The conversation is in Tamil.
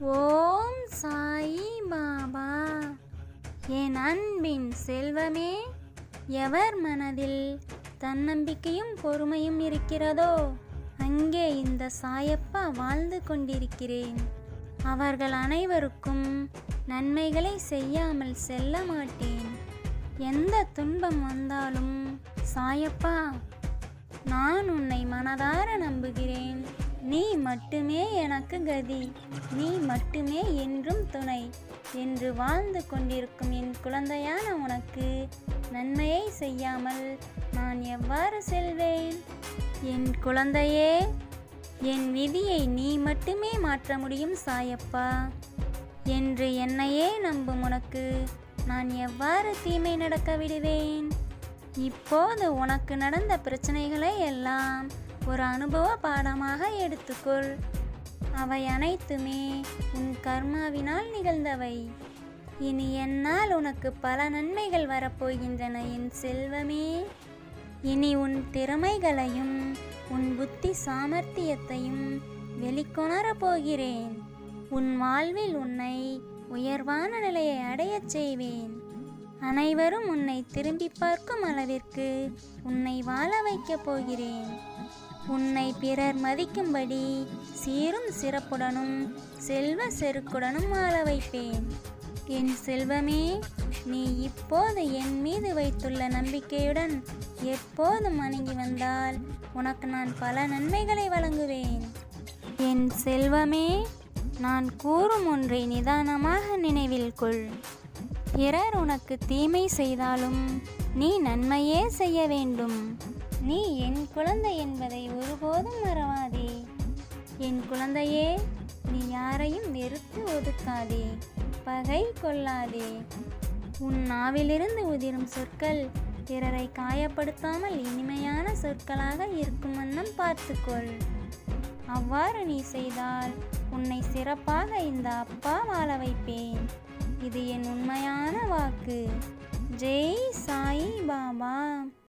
ஓம் சாயி பாபா. என் அன்பின் செல்வமே, எவர் மனதில் தன்னம்பிக்கையும் பொறுமையும் இருக்கிறதோ அங்கே இந்த சாயப்பா வாழ்ந்து கொண்டிருக்கிறேன். அவர்கள் அனைவருக்கும் நன்மைகளை செய்யாமல் செல்ல மாட்டேன். எந்த துன்பம் வந்தாலும் சாயப்பா, நான் உன்னை மனதார நம்புகிறேன். நீ மட்டுமே எனக்கு கதி, நீ மட்டுமே என்றும் துணை என்று வாழ்ந்து கொண்டிருக்கும் என் குழந்தையான உனக்கு நன்மையை செய்யாமல் நான் எவ்வாறு செல்வேன்? என் குழந்தையே, என் விதியை நீ மட்டுமே மாற்ற முடியும் சாயப்பா என்று என்னையே நம்பும் உனக்கு நான் எவ்வாறு தீமை நடக்க விடுவேன்? இப்போது உனக்கு நடந்த பிரச்சனைகளை எல்லாம் ஒரு அனுபவ பாடமாக எடுத்துக்கொள். அவை அனைத்துமே உன் கர்மாவினால் நிகழ்ந்தவை. இனி என்னால் உனக்கு பல நன்மைகள் வரப்போகின்றன என் செல்வமே. இனி உன் திறமைகளையும் உன் புத்தி சாமர்த்தியத்தையும் வெளிக்கொணரப் போகிறேன். உன் வாழ்வில் உன்னை உயர்வான நிலையை அடையச் செய்வேன். அனைவரும் உன்னை திரும்பி பார்க்கும் அளவிற்கு உன்னை வாழ வைக்கப் போகிறேன். உன்னை பிறர் மதிக்கும்படி சீரும் சிறப்புடனும் செல்வ செருக்குடனும் வாழ வைப்பேன். என் செல்வமே, நீ இப்போது என் மீது வைத்துள்ள நம்பிக்கையுடன் எப்போதும் வணங்கி வந்தால் உனக்கு நான் பல நன்மைகளை வழங்குவேன். என் செல்வமே, நான் கூறும் ஒன்றை நிதானமாக நினைவில் கொள். பிறர் உனக்கு தீமை செய்தாலும் நீ நன்மையே செய்ய வேண்டும். நீ என் குழந்தை என்பதை ஒருபோதும் மறவாதே. என் குழந்தையே, நீ யாரையும் வெறுத்து ஒதுக்காதே, பகை கொள்ளாதே. உன் நாவிலிருந்து உதிரும் சொற்கள் பிறரை காயப்படுத்தாமல் இனிமையான சொற்களாக இருக்கும் வண்ணம் பார்த்துக்கொள். அவ்வாறு நீ செய்தால் உன்னை சிறப்பாக இந்த அப்பா வாழ வைப்பேன். இது என் உண்மையான வாக்கு. ஜெய் சாயி பாபா.